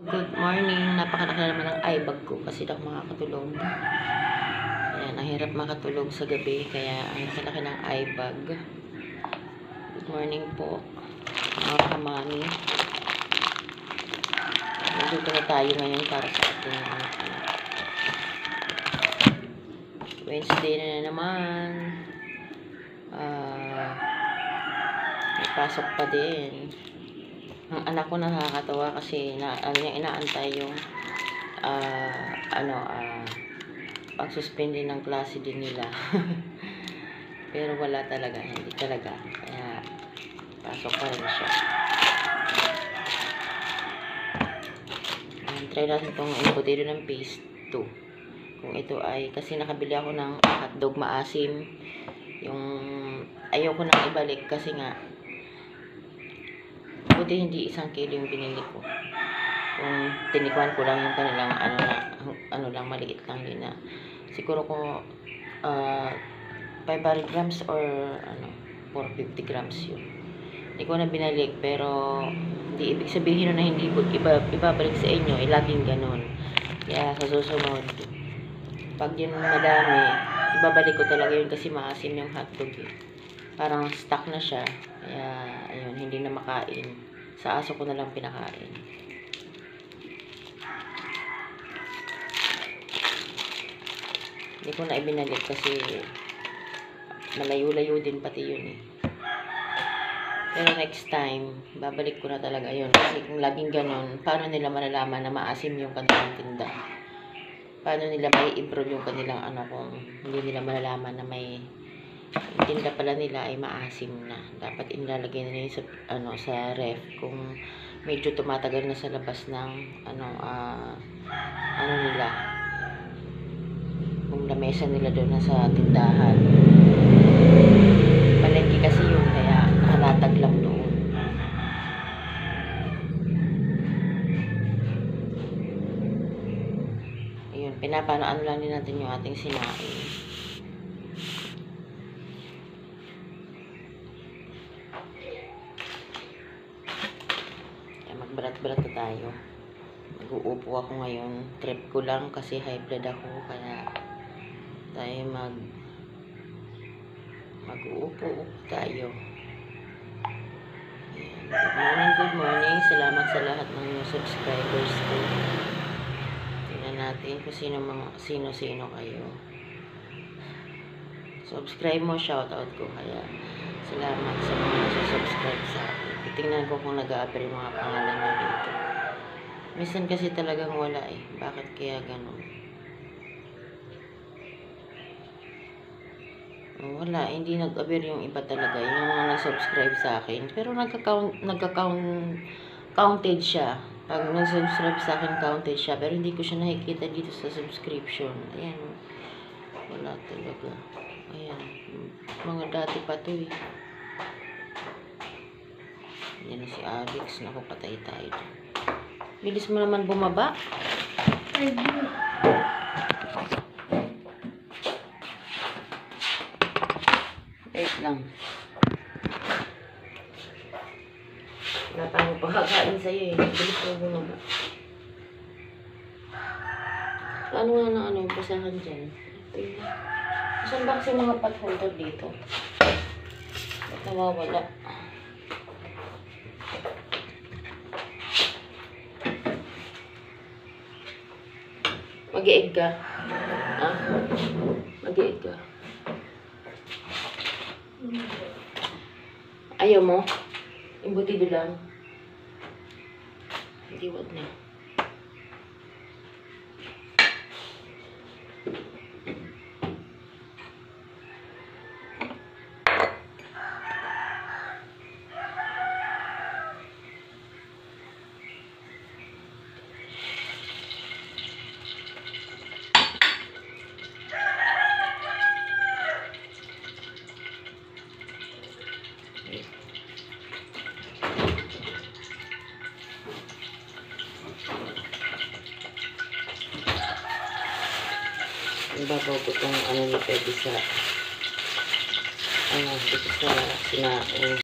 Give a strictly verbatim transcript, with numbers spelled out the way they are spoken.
Good morning. Napakalaki na naman ng eye bag ko kasi di ako makakatulog. Ayan, ang hirap makatulog sa gabi kaya ang laki-laki ng eye bag. Good morning po, mga kamami. Nandito na tayo ngayon para sa ating uh, Wednesday na naman. Uh, may pasok pa din. Ang anak ko nakakatawa kasi na, ano niya, inaantay yung uh, ano, uh, pag-suspend din ng klase din nila. Pero wala talaga, hindi talaga. Kaya pasok pa rin siya. Um, try natin itong embutido ng phase two. Kung ito ay, kasi nakabili ako ng hotdog maasim. Yung ayoko nang ibalik kasi nga buti hindi isang kilo yung binili ko. Kung tinikwan ko lang yung kanilang ano na, ano lang, maliit lang yun na. Siguro ko uh, five hundred grams or ano, four fifty grams yun. Hindi ko na binalik, pero hindi ibig sabihin na hindi iba, ibabalik sa inyo, eh laging ganun. Kaya sa susunod, pag yun madami, ibabalik ko talaga yun kasi maasim yung hotdog eh. Parang stuck na siya. Kaya, ayun, hindi na makain. Sa aso ko na lang pinakain. Hindi ko na ibinalik kasi malayo-layo din pati yun eh. Pero next time, babalik ko na talaga yun. Kasi kung laging ganun, paano nila malalaman na maasim yung kanilang tinda? Paano nila may improve yung kanilang ano kung hindi nila malalaman na may tinda pala nila ay maasim na. Dapat inilalagay na yun sa, ano, sa ref kung medyo tumatagal na sa labas ng ano, uh, ano nila, kung lamesa nila doon na sa tindahan. Palengke kasi yun, kaya nakalatag lang doon. Ayun, pinapanoan lang din natin yung ating sinain. Magbalat-balat na tayo. Mag-uupo ako ngayon. Trip ko lang kasi high blood ako. Kaya tayo mag mag-uupo tayo. Ayan. Good morning, good morning. Salamat sa lahat ng new subscribers ko. Tingnan natin kung sino mga sino-sino kayo. Subscribe mo, shoutout ko. Kaya salamat sa mga subscribe sa akin. Titingnan ko kung nag-a-appear yung mga pangalan na dito. Minsan kasi talagang wala eh. Bakit kaya ganun? Wala. Hindi nag-appear yung iba talaga. Yung mga nag-subscribe sa akin. Pero nagka-count, nagka-count, counted siya. Pag nag-subscribe sa akin, counted siya. Pero hindi ko siya nakikita dito sa subscription. Ayan. Wala talaga. Ayan. Mga dati pa to eh. Yan na si Alex. Naku, patay tayo. Bilis mo naman bumaba. Wait lang. Wala tayong pagkakain sa'yo eh. Bilis mo bumaba. Ano nga na ano yung pasahan dyan? Ito yun. Saan ba kasi mga pot holder dito? Ba't nawawala? Mag-i-egg ka? Ha? Mag-i-egg ka? Ayaw mo? Embutido lang? Hindi, wag na. Ibabaw ko itong ano ni Pwede sa ano, dito sa sinain.